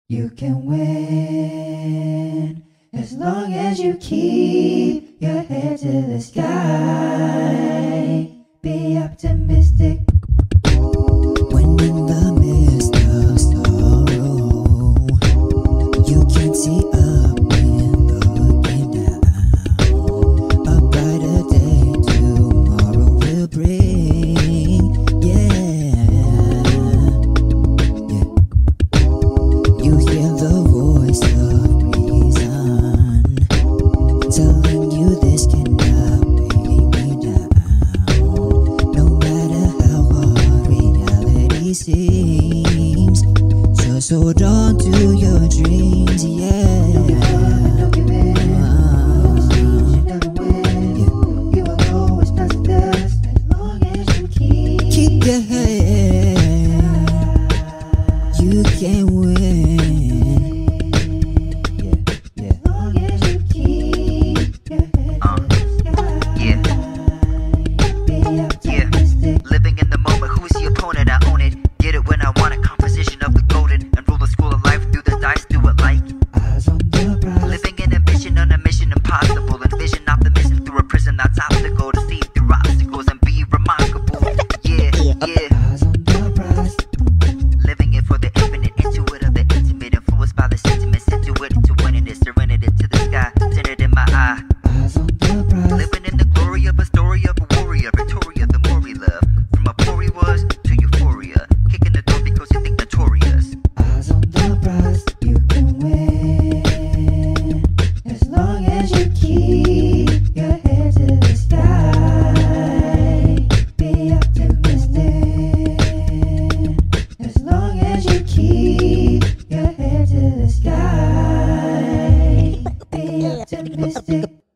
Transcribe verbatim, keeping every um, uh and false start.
You can win as long as you keep your head to the sky. Be optimistic. When in the midst of sorrow, you can see up and looking down. A brighter day tomorrow will bring. Yeah, yeah. You hear the voice of reason telling you this cannot bring me down. No matter how hard reality seems, just hold on to your dreams, yeah. Don't give in, don't give in. You never win. You will always pass the test as long as you keep. Keep your head, you can win. Yeah, yeah. As long as you keep your head to the sky. Yeah, Be optimistic. living in the moment, who's the opponent? I own it, get it when I want it. Composition of the golden, enroll the school of life through the dice, do it like Eyes on the prize. living in ambition on a mission impossible. Envision optimism through a prison that's obstacle to see through obstacles and be remarkable. Yeah, yeah, Eyes on the prize. living it for the infinite, intuitive, the intimate, influenced by the sentiments, into it, into winning it, surrendering it to the sky, centered in my eye. Eyes on the prize. Living in the glory of a story of a warrior, Victoria, the more we love. From a poor he was to euphoria, kicking the door because you think notorious. Eyes on the prize. You can win as long as you keep your head to the sky. Be optimistic as long as you keep your head to the sky. Be optimistic.